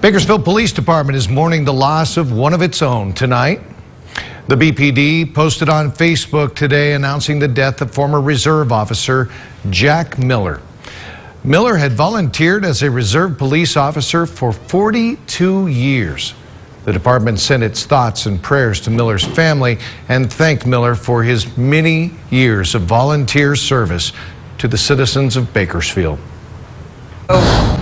Bakersfield Police Department is mourning the loss of one of its own tonight. The BPD posted on Facebook today announcing the death of former reserve officer Jacque Miller. Miller had volunteered as a reserve police officer for 42 years. The department sent its thoughts and prayers to Miller's family and thanked Miller for his many years of volunteer service to the citizens of Bakersfield.